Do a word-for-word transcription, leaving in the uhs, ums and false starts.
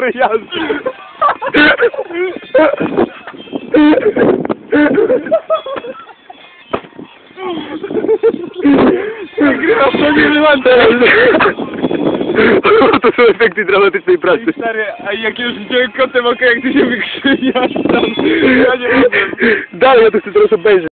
jazdy. Nagrywasz to nie wyłączę. To są efekty dramatycznej pracy. Stary, a jak już widziałem kotem oko, jak ty się wykrzywiasz tam, ja nie mogę. Dalej, ja to chcę teraz obejrzeć.